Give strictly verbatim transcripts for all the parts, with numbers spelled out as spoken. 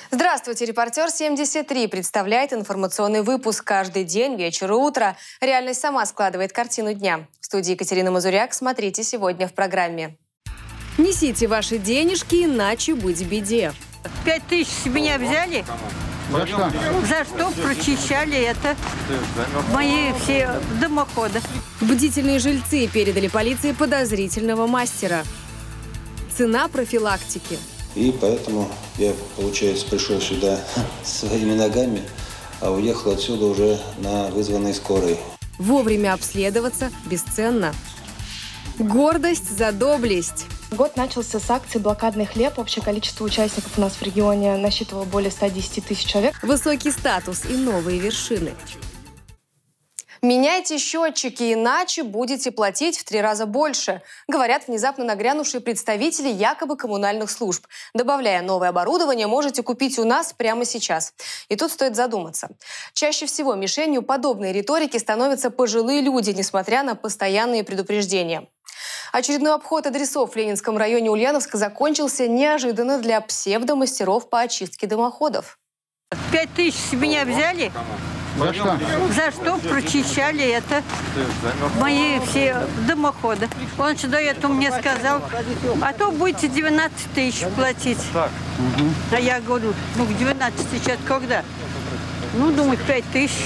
Здравствуйте, репортер семьдесят три представляет информационный выпуск каждый день, вечер и утро. Реальность сама складывает картину дня. В студии Екатерина Мазуряк. Смотрите сегодня в программе. Несите ваши денежки, иначе быть в беде. Пять тысяч с меня взяли. За что? За что прочищали это мои все дымоходы. Бдительные жильцы передали полиции подозрительного мастера. Цена профилактики. И поэтому я, получается, пришел сюда своими ногами, а уехал отсюда уже на вызванной скорой. Вовремя обследоваться бесценно. Гордость за доблесть. Год начался с акции «Блокадный хлеб». Общее количество участников у нас в регионе насчитывало более ста десяти тысяч человек. Высокий статус и новые вершины. Меняйте счетчики, иначе будете платить в три раза больше, говорят внезапно нагрянувшие представители якобы коммунальных служб. Добавляя новое оборудование, можете купить у нас прямо сейчас. И тут стоит задуматься. Чаще всего мишенью подобной риторики становятся пожилые люди, несмотря на постоянные предупреждения. Очередной обход адресов в Ленинском районе Ульяновска закончился неожиданно для псевдомастеров по очистке дымоходов. Пять тысяч с меня взяли. За что? За что прочищали это мои все дымоходы. Он что до этого мне сказал, а то будете двенадцать тысяч платить. Угу. А я говорю, ну к двенадцати сейчас когда? Ну, думаю, пять тысяч.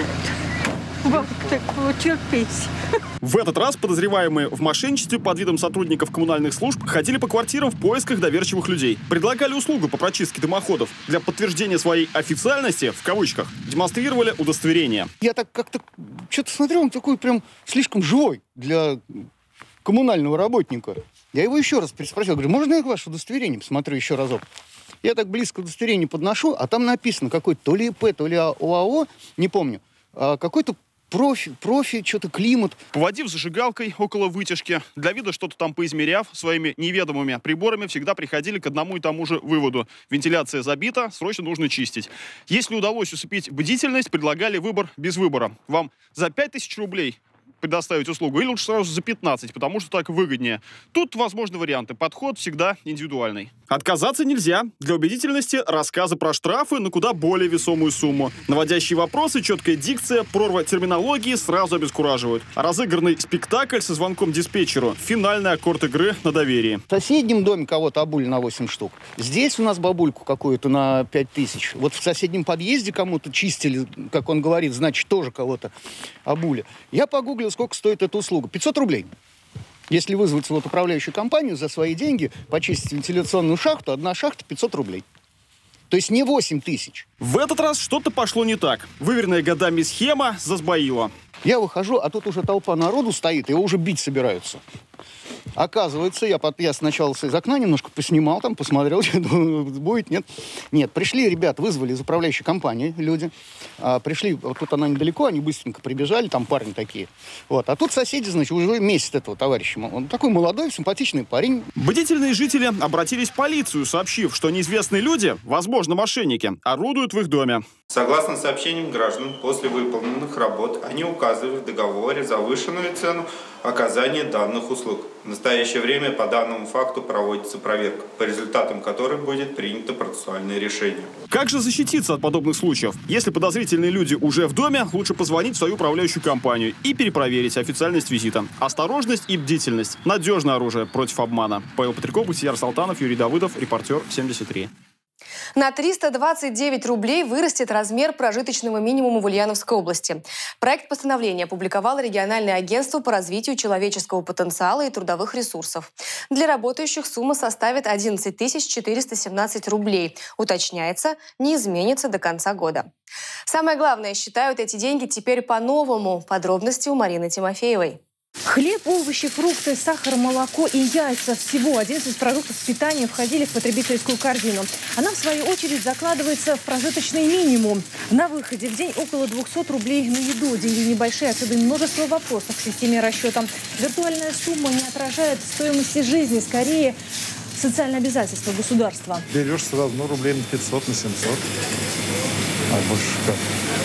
Бабка так получил пенсию. В этот раз подозреваемые в мошенничестве под видом сотрудников коммунальных служб ходили по квартирам в поисках доверчивых людей. Предлагали услугу по прочистке дымоходов. Для подтверждения своей официальности, в кавычках, демонстрировали удостоверение. Я так как-то что-то смотрел, он такой прям слишком живой для коммунального работника. Я его еще раз переспросил, говорю, можно я ваше удостоверение посмотрю еще разок? Я так близко удостоверение подношу, а там написано какой-то то ли ИП, то ли ОАО, не помню, а какой-то профи, профи, что-то климат. Поводив зажигалкой около вытяжки, для вида что-то там поизмеряв, своими неведомыми приборами всегда приходили к одному и тому же выводу. Вентиляция забита, срочно нужно чистить. Если удалось усыпить бдительность, предлагали выбор без выбора. Вам за пять тысяч рублей предоставить услугу или лучше сразу за пятнадцать, потому что так выгоднее. Тут возможны варианты. Подход всегда индивидуальный. Отказаться нельзя. Для убедительности рассказы про штрафы на куда более весомую сумму. Наводящие вопросы, четкая дикция, прорва терминологии сразу обескураживают. А разыгранный спектакль со звонком диспетчеру – финальный аккорд игры на доверии. В соседнем доме кого-то обули на восемь штук. Здесь у нас бабульку какую-то на пять тысяч. Вот в соседнем подъезде кому-то чистили, как он говорит, значит, тоже кого-то обули. Я погуглил, сколько стоит эта услуга. пятьсот рублей. Если вызвать вот управляющую компанию за свои деньги, почистить вентиляционную шахту, одна шахта пятьсот рублей. То есть не восемь тысяч. В этот раз что-то пошло не так. Выверенная годами схема засбоила. Я выхожу, а тут уже толпа народу стоит, его уже бить собираются. Оказывается, я, под, я сначала из окна немножко поснимал, там, посмотрел, что будет, нет. Нет, пришли ребят, вызвали из управляющей компании люди. А, пришли, вот тут она недалеко, они быстренько прибежали, там парни такие. Вот. А тут соседи, значит, уже месяц этого товарища. Он такой молодой, симпатичный парень. Бдительные жители обратились в полицию, сообщив, что неизвестные люди, возможно, мошенники, орудуют в их доме. Согласно сообщениям граждан, после выполненных работ они указывают в договоре завышенную цену оказания данных услуг. В настоящее время по данному факту проводится проверка, по результатам которой будет принято процессуальное решение. Как же защититься от подобных случаев? Если подозрительные люди уже в доме, лучше позвонить в свою управляющую компанию и перепроверить официальность визита. Осторожность и бдительность – надежное оружие против обмана. Павел Петряков, Бахтияр Салтанов, Юрий Давыдов, репортер семьдесят три. На триста двадцать девять рублей вырастет размер прожиточного минимума в Ульяновской области. Проект постановления опубликовало региональное агентство по развитию человеческого потенциала и трудовых ресурсов. Для работающих сумма составит одиннадцать тысяч четыреста семнадцать рублей. Уточняется, не изменится до конца года. Самое главное, считают эти деньги теперь по-новому. Подробности у Марины Тимофеевой. Хлеб, овощи, фрукты, сахар, молоко и яйца. Всего одиннадцать продуктов питания входили в потребительскую корзину. Она, в свою очередь, закладывается в прожиточный минимум. На выходе в день около двухсот рублей на еду. Деньги небольшие, отсюда множество вопросов к системе расчета. Виртуальная сумма не отражает стоимости жизни, скорее социальное обязательство государства. Берешь сразу, ну, рублей на пятьсот, на семьсот. А больше как?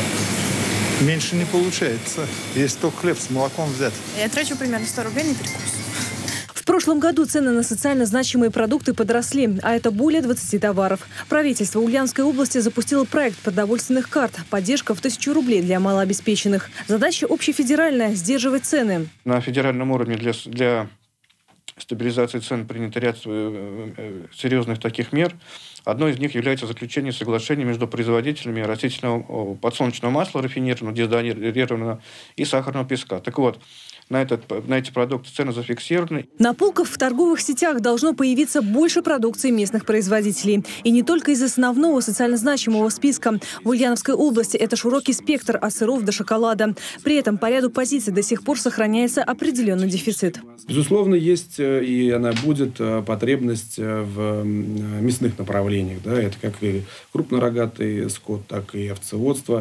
Меньше не получается, если только хлеб с молоком взять. Я трачу примерно сто рублей на перекус. прошлом году цены на социально значимые продукты подросли, а это более двадцати товаров. Правительство Ульяновской области запустило проект продовольственных карт. Поддержка в тысячу рублей для малообеспеченных. Задача общефедеральная – сдерживать цены. На федеральном уровне для, для стабилизации цен принято ряд серьезных таких мер. Одной из них является заключение соглашения между производителями растительного подсолнечного масла рафинированного, дезодорированного и сахарного песка. Так вот, на, этот, на эти продукты цены зафиксированы. На полках в торговых сетях должно появиться больше продукции местных производителей. И не только из основного социально значимого списка. В Ульяновской области это широкий спектр от сыров до шоколада. При этом по ряду позиций до сих пор сохраняется определенный дефицит. Безусловно, есть и она будет потребность в мясных направлениях. Да? Это как и крупнорогатый скот, так и овцеводство.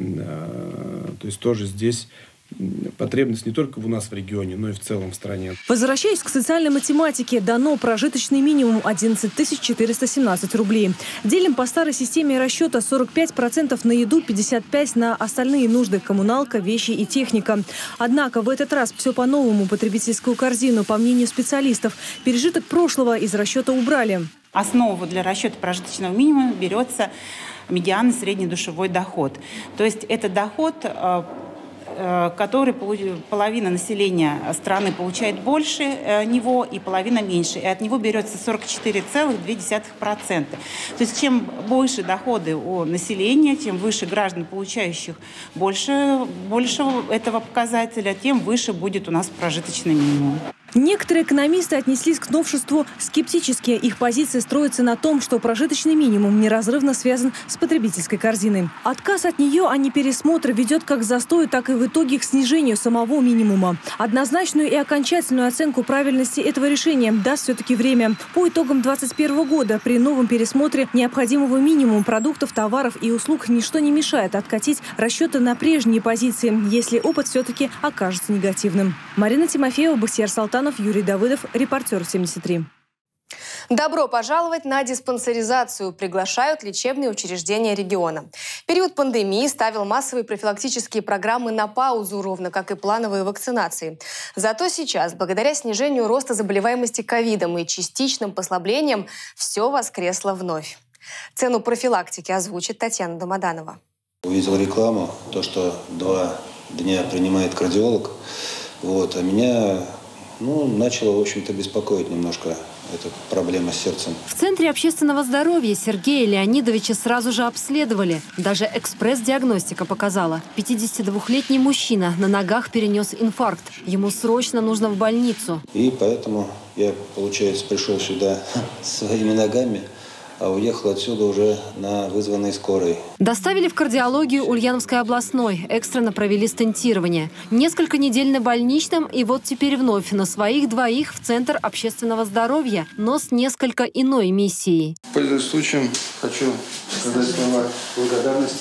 То есть тоже здесь потребность не только у нас в регионе, но и в целом в стране. Возвращаясь к социальной математике, дано прожиточный минимум одиннадцать тысяч четыреста семнадцать рублей. Делим по старой системе расчета сорок пять процентов на еду, пятьдесят пять процентов на остальные нужды – коммуналка, вещи и техника. Однако в этот раз все по-новому. Потребительскую корзину, по мнению специалистов, пережиток прошлого из расчета убрали. Основу для расчета прожиточного минимума берется медианный среднедушевой доход. То есть это доход, который половина населения страны получает больше него и половина меньше. И от него берется сорок четыре целых две десятых процента. То есть чем больше доходы у населения, чем выше граждан, получающих больше, больше этого показателя, тем выше будет у нас прожиточный минимум. Некоторые экономисты отнеслись к новшеству скептически. Их позиция строится на том, что прожиточный минимум неразрывно связан с потребительской корзиной. Отказ от нее, а не пересмотр, ведет как к застою, так и в итоге к снижению самого минимума. Однозначную и окончательную оценку правильности этого решения даст все-таки время. По итогам две тысячи двадцать первого года при новом пересмотре необходимого минимума продуктов, товаров и услуг ничто не мешает откатить расчеты на прежние позиции, если опыт все-таки окажется негативным. Марина Тимофеева, Бахтияр Салтанов, Юрий Давыдов, репортер семьдесят три. Добро пожаловать на диспансеризацию. Приглашают лечебные учреждения региона. Период пандемии ставил массовые профилактические программы на паузу, ровно как и плановые вакцинации. Зато сейчас, благодаря снижению роста заболеваемости ковидом и частичным послаблениям, все воскресло вновь. Цену профилактики озвучит Татьяна Домоданова. Увидел рекламу, то, что два дня принимает кардиолог, вот, а меня ну, начало, в общем-то, беспокоить немножко эта проблема с сердцем. В Центре общественного здоровья Сергея Леонидовича сразу же обследовали. Даже экспресс-диагностика показала. пятидесятидвухлетний мужчина на ногах перенес инфаркт. Ему срочно нужно в больницу. И поэтому я, получается, пришел сюда своими ногами, а уехал отсюда уже на вызванной скорой. Доставили в кардиологию Ульяновской областной. Экстренно провели стентирование. Несколько недель на больничном, и вот теперь вновь на своих двоих в Центр общественного здоровья, но с несколько иной миссией. Пользуясь случаем, хочу сказать слова благодарности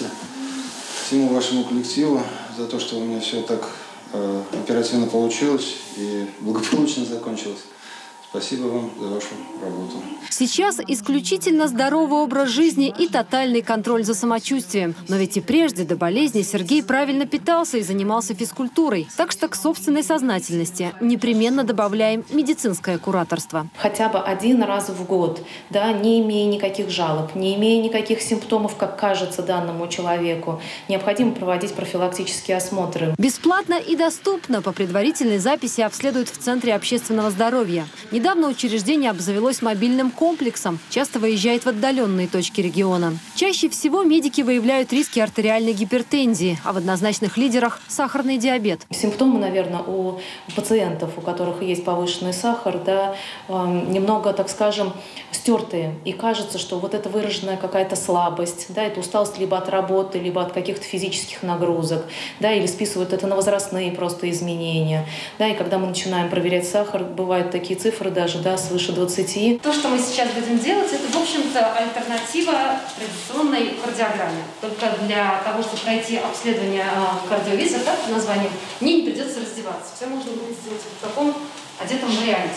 всему вашему коллективу за то, что у меня все так э, оперативно получилось и благополучно закончилось. Спасибо вам за вашу работу. Сейчас исключительно здоровый образ жизни и тотальный контроль за самочувствием. Но ведь и прежде до болезни Сергей правильно питался и занимался физкультурой. Так что к собственной сознательности непременно добавляем медицинское кураторство. Хотя бы один раз в год, да, не имея никаких жалоб, не имея никаких симптомов, как кажется данному человеку, необходимо проводить профилактические осмотры. Бесплатно и доступно по предварительной записи обследуют в Центре общественного здоровья. Недавно учреждение обзавелось мобильным комплексом, часто выезжает в отдаленные точки региона. Чаще всего медики выявляют риски артериальной гипертензии, а в однозначных лидерах – сахарный диабет. Симптомы, наверное, у пациентов, у которых есть повышенный сахар, да, немного, так скажем, стертые. И кажется, что вот это выраженная какая-то слабость, да, это усталость либо от работы, либо от каких-то физических нагрузок, да, или списывают это на возрастные просто изменения. Да, и когда мы начинаем проверять сахар, бывают такие цифры даже, да, свыше двадцати. То, что мы сейчас будем делать, это, в общем-то, альтернатива традиционной кардиограмме. Только для того, чтобы пройти обследование кардиовиза, так, по названию, мне не придется раздеваться. Все можно будет сделать в таком одетом варианте.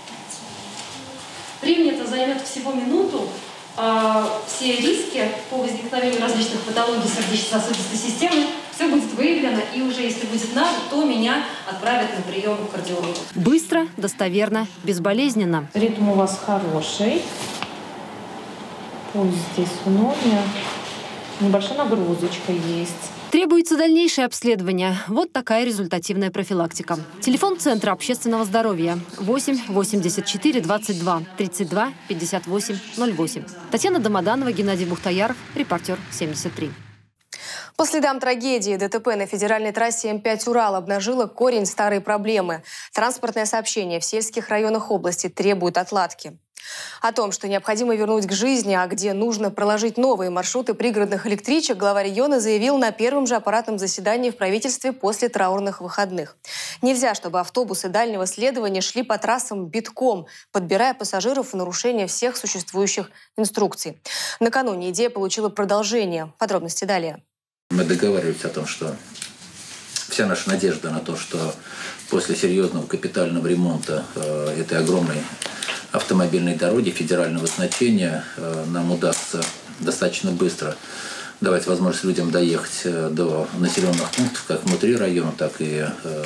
Времени это займет всего минуту. Все риски по возникновению различных патологий сердечно-сосудистой системы все будет выявлено, и уже если будет надо, то меня отправят на прием к кардиологу. Быстро, достоверно, безболезненно. Ритм у вас хороший. Пульс здесь в норме. Небольшая нагрузочка есть. Требуется дальнейшее обследование. Вот такая результативная профилактика. Телефон Центра общественного здоровья восемь восемьдесят четыре двадцать два тридцать два пятьдесят восемь ноль восемь. Татьяна Домоданова, Геннадий Бухтаяров, репортер семьдесят три. По следам трагедии ДТП на федеральной трассе М пять «Урал» обнажило корень старой проблемы. Транспортное сообщение в сельских районах области требует отладки. О том, что необходимо вернуть к жизни, а где нужно проложить новые маршруты пригородных электричек, глава региона заявил на первом же аппаратном заседании в правительстве после траурных выходных. Нельзя, чтобы автобусы дальнего следования шли по трассам битком, подбирая пассажиров в нарушение всех существующих инструкций. Накануне идея получила продолжение. Подробности далее. Мы договаривались о том, что вся наша надежда на то, что после серьезного капитального ремонта э, этой огромной автомобильной дороги федерального значения э, нам удастся достаточно быстро давать возможность людям доехать э, до населенных пунктов, как внутри района, так и э,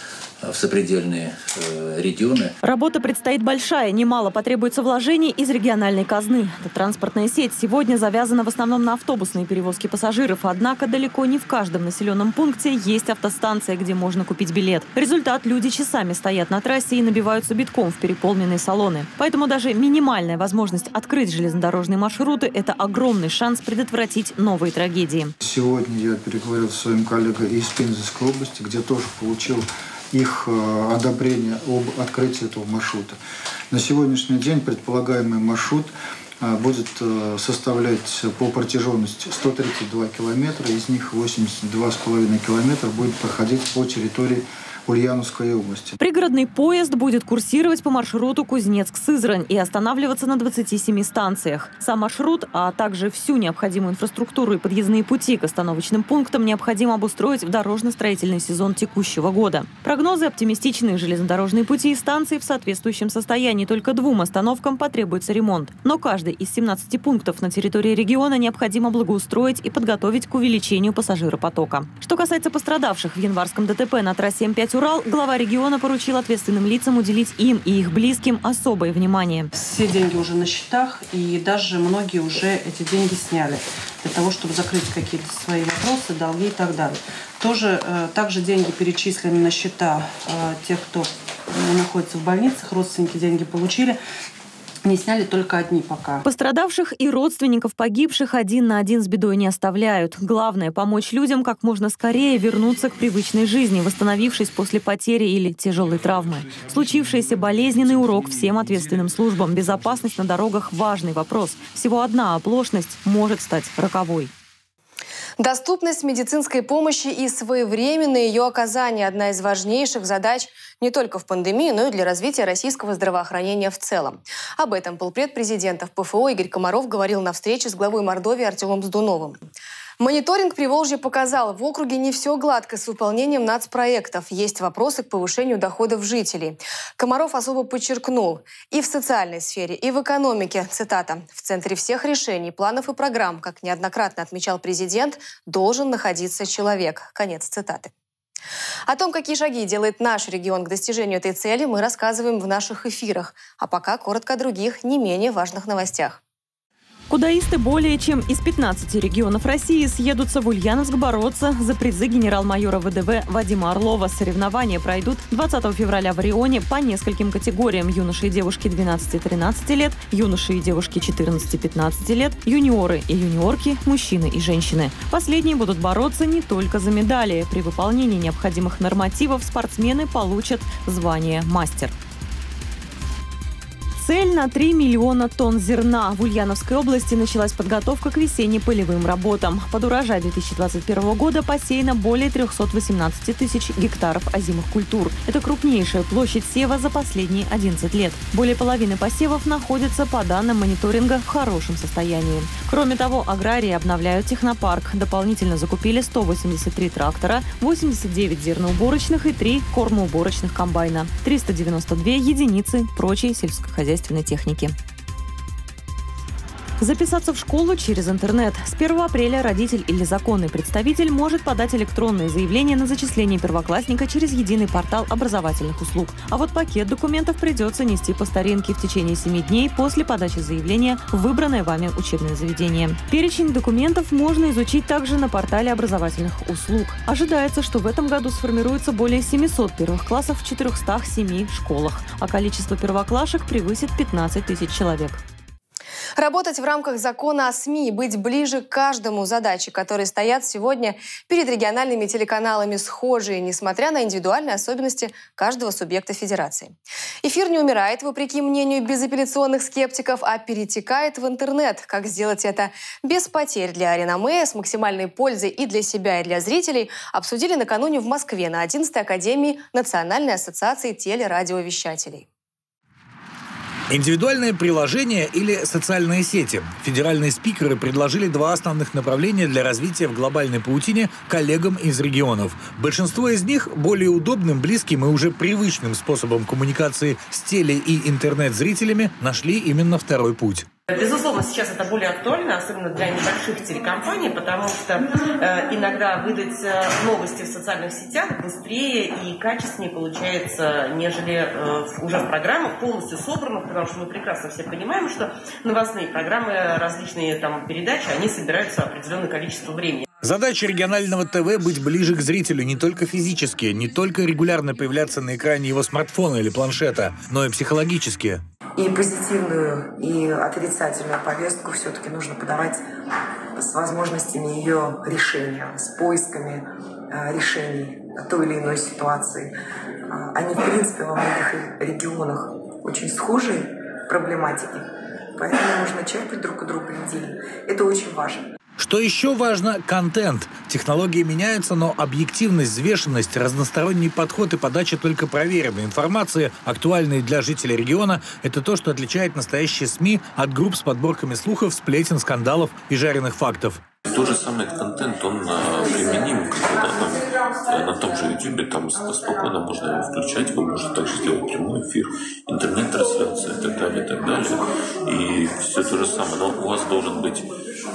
в сопредельные э, регионы. Работа предстоит большая, немало потребуется вложений из региональной казны. Эта транспортная сеть сегодня завязана в основном на автобусные перевозки пассажиров, однако далеко не в каждом населенном пункте есть автостанция, где можно купить билет. Результат: люди часами стоят на трассе и набиваются битком в переполненные салоны. Поэтому даже минимальная возможность открыть железнодорожные маршруты – это огромный шанс предотвратить новые трагедии. Сегодня я переговорил с своим коллегой из Пензенской области, где тоже получил их одобрение об открытии этого маршрута. На сегодняшний день предполагаемый маршрут будет составлять по протяженности сто тридцать два километра, из них восемьдесят два с половиной километра будет проходить по территории Ульяновской области. Пригородный поезд будет курсировать по маршруту Кузнецк-Сызрань и останавливаться на двадцати семи станциях. Сам маршрут, а также всю необходимую инфраструктуру и подъездные пути к остановочным пунктам необходимо обустроить в дорожно-строительный сезон текущего года. Прогнозы оптимистичные: железнодорожные пути и станции в соответствующем состоянии. Только двум остановкам потребуется ремонт. Но каждый из семнадцати пунктов на территории региона необходимо благоустроить и подготовить к увеличению пассажиропотока. Что касается пострадавших в январском ДТП на трассе М пять «Урал», глава региона поручил ответственным лицам уделить им и их близким особое внимание. Все деньги уже на счетах, и даже многие уже эти деньги сняли для того, чтобы закрыть какие-то свои вопросы, долги и так далее. Тоже, э, также деньги перечислены на счета э, тех, кто находится в больницах, родственники деньги получили. Не сняли только одни пока. Пострадавших и родственников погибших один на один с бедой не оставляют. Главное – помочь людям как можно скорее вернуться к привычной жизни, восстановившись после потери или тяжелой травмы. Случившийся болезненный урок всем ответственным службам. Безопасность на дорогах – важный вопрос. Всего одна оплошность может стать роковой. Доступность медицинской помощи и своевременное ее оказание – одна из важнейших задач не только в пандемии, но и для развития российского здравоохранения в целом. Об этом полпред президента в ПФО Игорь Комаров говорил на встрече с главой Мордовии Артемом Сдуновым. Мониторинг Приволжья показал, в округе не все гладко с выполнением нацпроектов. Есть вопросы к повышению доходов жителей. Комаров особо подчеркнул: и в социальной сфере, и в экономике, цитата, «в центре всех решений, планов и программ, как неоднократно отмечал президент, должен находиться человек». Конец цитаты. О том, какие шаги делает наш регион к достижению этой цели, мы рассказываем в наших эфирах. А пока коротко о других, не менее важных новостях. Кудаисты более чем из пятнадцати регионов России съедутся в Ульяновск бороться за призы генерал-майора ВДВ Вадима Орлова. Соревнования пройдут двадцатого февраля в Орионе по нескольким категориям: юноши и девушки двенадцати-тринадцати лет, юноши и девушки четырнадцати-пятнадцати лет, юниоры и юниорки, мужчины и женщины. Последние будут бороться не только за медали. При выполнении необходимых нормативов спортсмены получат звание «мастер». Цель на три миллиона тонн зерна. В Ульяновской области началась подготовка к весенне-полевым работам. Под урожай две тысячи двадцать первого года посеяно более трёхсот восемнадцати тысяч гектаров озимых культур. Это крупнейшая площадь сева за последние одиннадцать лет. Более половины посевов находятся, по данным мониторинга, в хорошем состоянии. Кроме того, аграрии обновляют технопарк. Дополнительно закупили сто восемьдесят три трактора, восемьдесят девять зерноуборочных и три кормоуборочных комбайна, триста девяносто две единицы прочей сельскохозяйственной техники. Записаться в школу через интернет. С первого апреля родитель или законный представитель может подать электронное заявление на зачисление первоклассника через единый портал образовательных услуг. А вот пакет документов придется нести по старинке в течение семи дней после подачи заявления в выбранное вами учебное заведение. Перечень документов можно изучить также на портале образовательных услуг. Ожидается, что в этом году сформируется более семисот первых классов в четырехстах семи школах, а количество первоклашек превысит пятнадцать тысяч человек. Работать в рамках закона о СМИ, быть ближе к каждому — задачи, которые стоят сегодня перед региональными телеканалами, схожие, несмотря на индивидуальные особенности каждого субъекта федерации. Эфир не умирает, вопреки мнению безапелляционных скептиков, а перетекает в интернет. Как сделать это без потерь для реноме, с максимальной пользой и для себя, и для зрителей, обсудили накануне в Москве на одиннадцатой Академии Национальной ассоциации телерадиовещателей. Индивидуальное приложение или социальные сети. Федеральные спикеры предложили два основных направления для развития в глобальной паутине коллегам из регионов. Большинство из них более удобным, близким и уже привычным способом коммуникации с теле- и интернет-зрителями нашли именно второй путь. Безусловно, сейчас это более актуально, особенно для небольших телекомпаний, потому что э, иногда выдать новости в социальных сетях быстрее и качественнее получается, нежели э, уже в программах полностью собранных, потому что мы прекрасно все понимаем, что новостные программы, различные там передачи, они собираются определенное количество времени. Задача регионального ТВ – быть ближе к зрителю не только физически, не только регулярно появляться на экране его смартфона или планшета, но и психологически. И позитивную, и отрицательную повестку все-таки нужно подавать с возможностями ее решения, с поисками решений той или иной ситуации. Они, в принципе, во многих регионах очень схожие проблематики, поэтому нужно черпать друг у друга идеи. Это очень важно. Что еще важно – контент. Технологии меняются, но объективность, взвешенность, разносторонний подход и подача только проверенной информации, актуальной для жителей региона – это то, что отличает настоящие СМИ от групп с подборками слухов, сплетен, скандалов и жареных фактов. Тот же самый контент, он применим да, на том же YouTube, там спокойно можно его включать, вы можете также сделать прямой эфир, интернет-трансляция и так далее, и так далее. И все то же самое, но у вас должен быть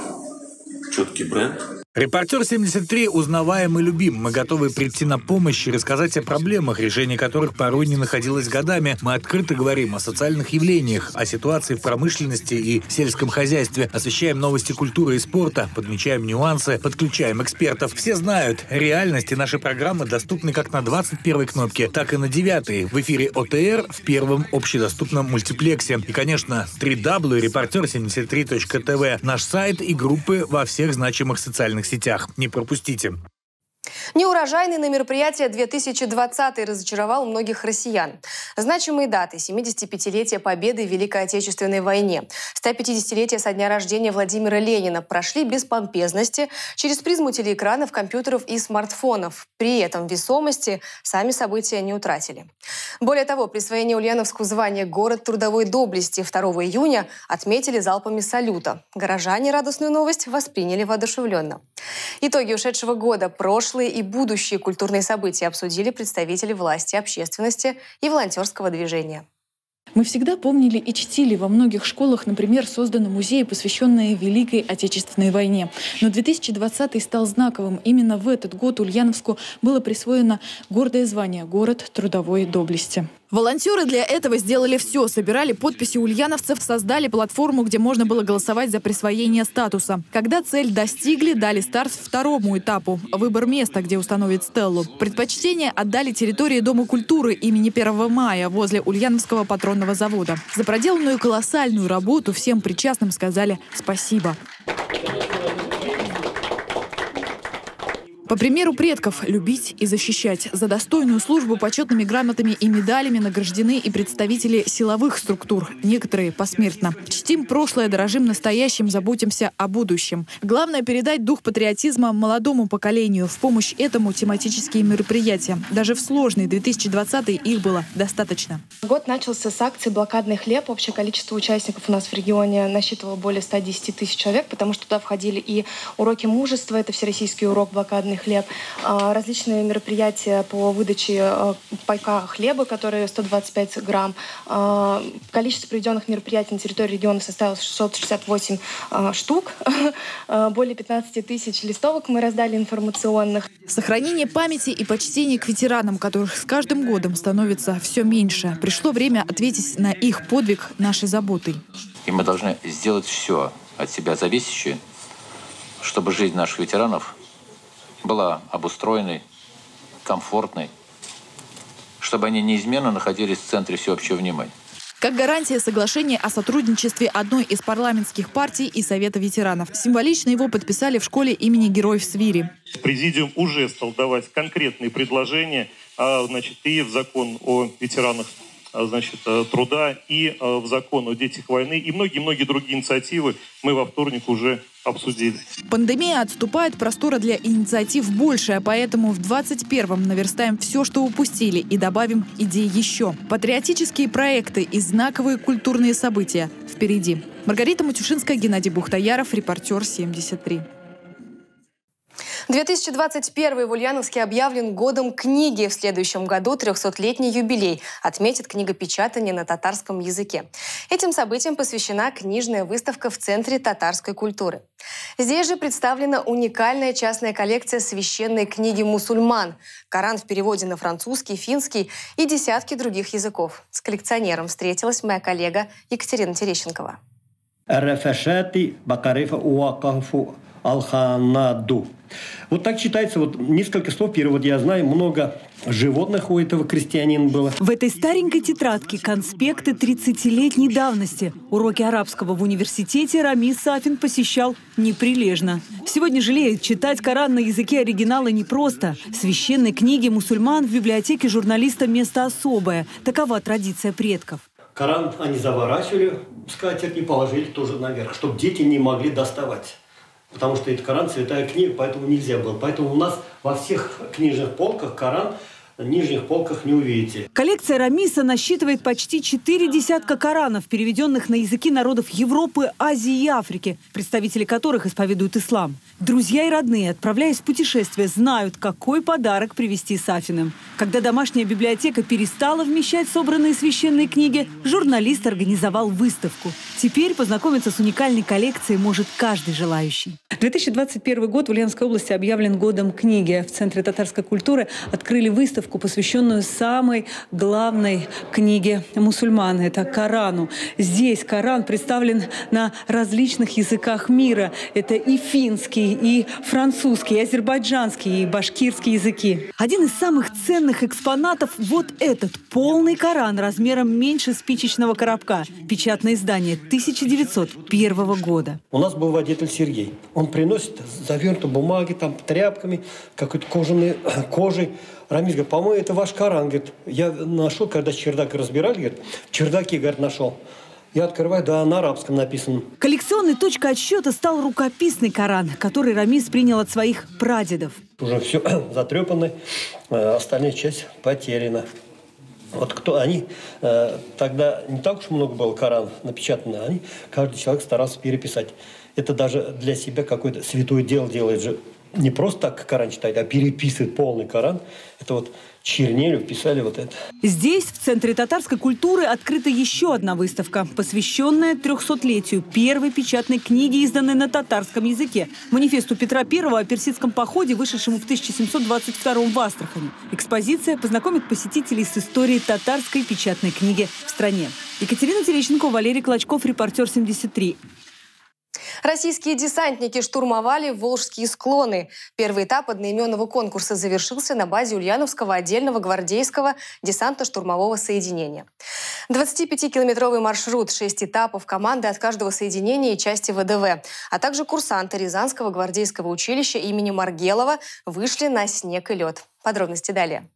четкий бренд. Репортер семьдесят три узнаваем и любим. Мы готовы прийти на помощь и рассказать о проблемах, решение которых порой не находилось годами. Мы открыто говорим о социальных явлениях, о ситуации в промышленности и сельском хозяйстве, освещаем новости культуры и спорта, подмечаем нюансы, подключаем экспертов. Все знают, реальность и наши программы доступны как на двадцать первой кнопке, так и на девятой. В эфире ОТР в первом общедоступном мультиплексе. И, конечно, дабл ю дабл ю дабл ю точка репортер семьдесят три точка тэ вэ, наш сайт и группы во всех значимых социальных сетях. Не пропустите. Неурожайный на мероприятие две тысячи двадцатый разочаровал многих россиян. Значимые даты – семидесятипятилетие Победы в Великой Отечественной войне, сто пятидесятилетие со дня рождения Владимира Ленина прошли без помпезности, через призму телеэкранов, компьютеров и смартфонов. При этом весомости сами события не утратили. Более того, присвоение Ульяновску звания «Город трудовой доблести» второго июня отметили залпами салюта. Горожане радостную новость восприняли воодушевленно. Итоги ушедшего года, прошлые и будущие культурные события обсудили представители власти, общественности и волонтерского движения. Мы всегда помнили и чтили во многих школах, например, созданы музеи, посвященные Великой Отечественной войне. Но две тысячи двадцатый стал знаковым. Именно в этот год Ульяновску было присвоено гордое звание «Город трудовой доблести». Волонтеры для этого сделали все. Собирали подписи ульяновцев, создали платформу, где можно было голосовать за присвоение статуса. Когда цель достигли, дали старт второму этапу – выбор места, где установят стеллу. Предпочтение отдали территории Дома культуры имени первого мая возле Ульяновского патронного завода. За проделанную колоссальную работу всем причастным сказали спасибо. По примеру предков, любить и защищать. За достойную службу почетными грамотами и медалями награждены и представители силовых структур, некоторые посмертно. Чтим прошлое, дорожим настоящим, заботимся о будущем. Главное — передать дух патриотизма молодому поколению. В помощь этому тематические мероприятия. Даже в сложный две тысячи двадцатый их было достаточно. Год начался с акции «Блокадный хлеб». Общее количество участников у нас в регионе насчитывало более ста десяти тысяч человек, потому что туда входили и уроки мужества, это всероссийский урок «Блокадный хлеб, различные мероприятия по выдаче пайка хлеба, который сто двадцать пять грамм. Количество проведенных мероприятий на территории региона составило шестьсот шестьдесят восемь штук. Более пятнадцати тысяч листовок мы раздали информационных. Сохранение памяти и почтение к ветеранам, которых с каждым годом становится все меньше. Пришло время ответить на их подвиг нашей заботой. И мы должны сделать все от себя зависящее, чтобы жизнь наших ветеранов была обустроенной, комфортной, чтобы они неизменно находились в центре всеобщего внимания. Как гарантия соглашения о сотрудничестве одной из парламентских партий и Совета ветеранов. Символично его подписали в школе имени Героев Свири. Президиум уже стал давать конкретные предложения, значит, и в закон о ветеранах, значит, труда, и в закон о детях войны, и многие-многие другие инициативы мы во вторник уже обсудили. Пандемия отступает, простора для инициатив больше, а поэтому в двадцать первом наверстаем все, что упустили, и добавим идей еще. Патриотические проекты и знаковые культурные события впереди. Маргарита Матюшинская, Геннадий Бухтаяров, репортер семьдесят три. две тысячи двадцать первый в Ульяновске объявлен годом книги. В следующем году трехсотлетний юбилей отметит книгопечатание на татарском языке. Этим событиям посвящена книжная выставка в Центре татарской культуры. Здесь же представлена уникальная частная коллекция священной книги мусульман, Коран в переводе на французский, финский и десятки других языков. С коллекционером встретилась моя коллега Екатерина Терещенкова. Алханаду. Вот так читается, вот несколько слов. Перевод я знаю, много животных у этого крестьянина было. В этой старенькой тетрадке конспекты тридцатилетней давности. Уроки арабского в университете Рамис Сафин посещал неприлежно. Сегодня жалеет, читать Коран на языке оригинала непросто. Священной книге мусульман в библиотеке журналиста место особое. Такова традиция предков. Коран они заворачивали, скатерть, и положили тоже наверх, чтобы дети не могли доставать. Потому что это Коран, святая книга, поэтому нельзя было. Поэтому у нас во всех книжных полках Коран, на нижних полках не увидите. Коллекция Рамиса насчитывает почти четыре десятка Коранов, переведенных на языки народов Европы, Азии и Африки, представители которых исповедуют ислам. Друзья и родные, отправляясь в путешествие, знают, какой подарок привезти Сафиным. Когда домашняя библиотека перестала вмещать собранные священные книги, журналист организовал выставку. Теперь познакомиться с уникальной коллекцией может каждый желающий. две тысячи двадцать первый год в Ульяновской области объявлен годом книги. В Центре татарской культуры открыли выставку, посвященную самой главной книге мусульман. Это Корану. Здесь Коран представлен на различных языках мира. Это и финский, и французский, и азербайджанский, и башкирский языки. Один из самых ценных экспонатов – вот этот полный Коран размером меньше спичечного коробка. Печатное издание тысяча девятьсот первого года. У нас был водитель Сергей. Он приносит завернутые бумаги, там, тряпками, какой-то кожаной кожей. Рамис говорит: по-моему, это ваш Коран. Говорит, я нашел, когда чердак разбирали, говорит, в чердаке, говорит, нашел. Я открываю, да, на арабском написано. Коллекционной точкой отсчета стал рукописный Коран, который Рамис принял от своих прадедов. Уже все затрепано, остальная часть потеряна. Вот кто они, э, тогда не так уж много было Коран напечатано, они, каждый человек старался переписать. Это даже для себя какое-то святое дело делает же. Не просто так Коран читать, а переписывает полный Коран. Это вот чернилью писали вот это. Здесь, в Центре татарской культуры, открыта еще одна выставка, посвященная трехсотлетию первой печатной книги, изданной на татарском языке. Манифесту Петра Первого о персидском походе, вышедшему в тысяча семьсот двадцать втором в Астрахани. Экспозиция познакомит посетителей с историей татарской печатной книги в стране. Екатерина Терещенкова, Валерий Клочков, репортер семьдесят три. Российские десантники штурмовали волжские склоны. Первый этап одноименного конкурса завершился на базе Ульяновского отдельного гвардейского десантно-штурмового соединения. двадцатипятикилометровый маршрут, шесть этапов, команды от каждого соединения и части ВДВ, а также курсанты Рязанского гвардейского училища имени Маргелова вышли на снег и лед. Подробности далее.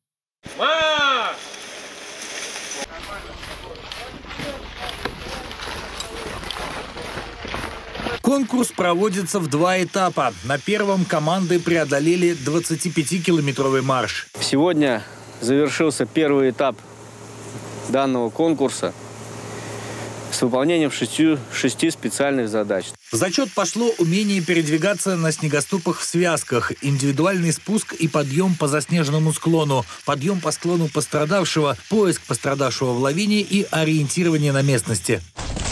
Конкурс проводится в два этапа. На первом команды преодолели двадцатипятикилометровый марш. Сегодня завершился первый этап данного конкурса. с выполнением шести, шести специальных задач. В зачет пошло умение передвигаться на снегоступах в связках, индивидуальный спуск и подъем по заснеженному склону, подъем по склону пострадавшего, поиск пострадавшего в лавине и ориентирование на местности.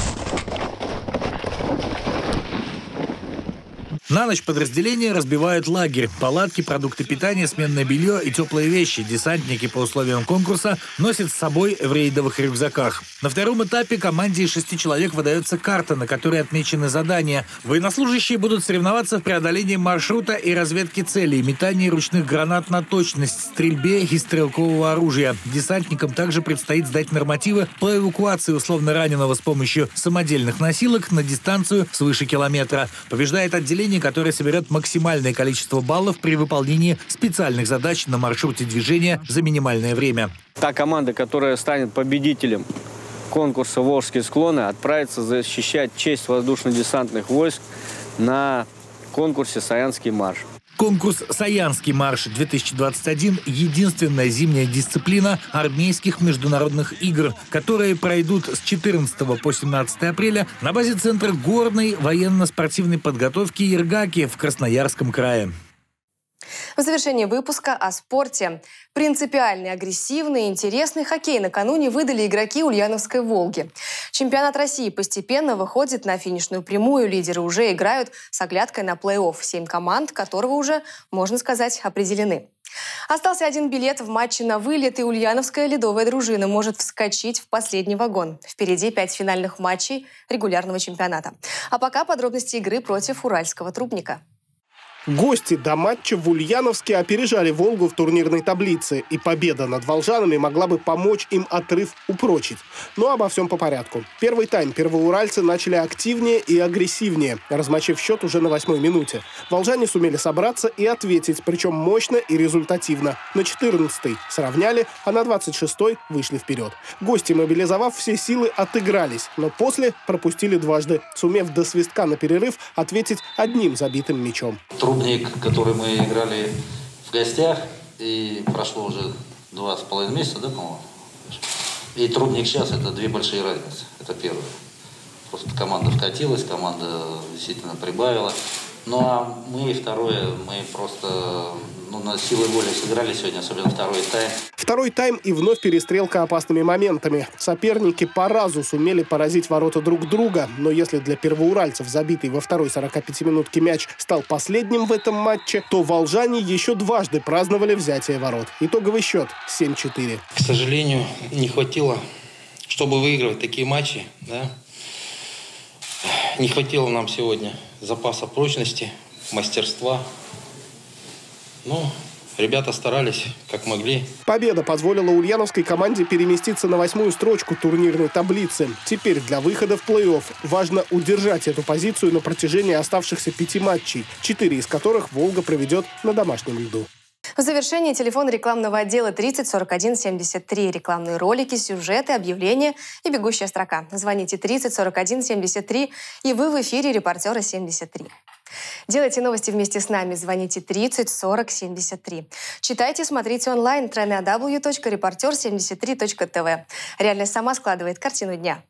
На ночь подразделения разбивают лагерь. Палатки, продукты питания, сменное белье и теплые вещи десантники по условиям конкурса носят с собой в рейдовых рюкзаках. На втором этапе команде из шести человек выдается карта, на которой отмечены задания. Военнослужащие будут соревноваться в преодолении маршрута и разведке целей, метании ручных гранат на точность, стрельбе из стрелкового оружия. Десантникам также предстоит сдать нормативы по эвакуации условно раненого с помощью самодельных носилок на дистанцию свыше километра. Побеждает отделение, которое соберет максимальное количество баллов при выполнении специальных задач на маршруте движения за минимальное время. Та команда, которая станет победителем конкурса «Волжские склоны», отправится защищать честь воздушно-десантных войск на конкурсе «Саянский марш». Конкурс «Саянский марш-две тысячи двадцать один» – единственная зимняя дисциплина армейских международных игр, которые пройдут с четырнадцатого по семнадцатое апреля на базе Центра горной военно-спортивной подготовки «Ергаки» в Красноярском крае. В завершении выпуска о спорте. Принципиальный, агрессивный и интересный хоккей накануне выдали игроки Ульяновской «Волги». Чемпионат России постепенно выходит на финишную прямую. Лидеры уже играют с оглядкой на плей-офф. Семь команд, которого уже, можно сказать, определены. Остался один билет в матче на вылет, и ульяновская ледовая дружина может вскочить в последний вагон. Впереди пять финальных матчей регулярного чемпионата. А пока подробности игры против уральского «Трубника». Гости до матча в Ульяновске опережали «Волгу» в турнирной таблице, и победа над волжанами могла бы помочь им отрыв упрочить. Но обо всем по порядку. Первый тайм первоуральцы начали активнее и агрессивнее, размочив счет уже на восьмой минуте. Волжане сумели собраться и ответить, причем мощно и результативно. На четырнадцатой сравняли, а на двадцать шестой вышли вперед. Гости, мобилизовав все силы, отыгрались, но после пропустили дважды, сумев до свистка на перерыв ответить одним забитым мячом. Трубник, который мы играли в гостях, и прошло уже два с половиной месяца, да, по-моему? И Трубник сейчас — это две большие разницы. Это первое. Просто команда вкатилась, команда действительно прибавила. Ну а мы, второе, мы просто ну, на силой воли сыграли сегодня, особенно второй тайм. Второй тайм и вновь перестрелка опасными моментами. Соперники по разу сумели поразить ворота друг друга, но если для первоуральцев забитый во второй сорокапятиминутке мяч стал последним в этом матче, то волжане еще дважды праздновали взятие ворот. Итоговый счет семь четыре. К сожалению, не хватило, чтобы выигрывать такие матчи, да? Не хватило нам сегодня запаса прочности, мастерства. Ну, ребята старались, как могли. Победа позволила ульяновской команде переместиться на восьмую строчку турнирной таблицы. Теперь для выхода в плей-офф важно удержать эту позицию на протяжении оставшихся пяти матчей, четыре из которых «Волга» проведет на домашнем льду. В завершении телефон рекламного отдела тридцать сорок один семьдесят три. Рекламные ролики, сюжеты, объявления и бегущая строка. Звоните тридцать сорок один семьдесят три, и вы в эфире «Репортера семьдесят три». Делайте новости вместе с нами. Звоните тридцать сорок семьдесят три. Читайте, смотрите онлайн дабл ю дабл ю дабл ю точка репортер семьдесят три точка тэ вэ. Реальность сама складывает картину дня.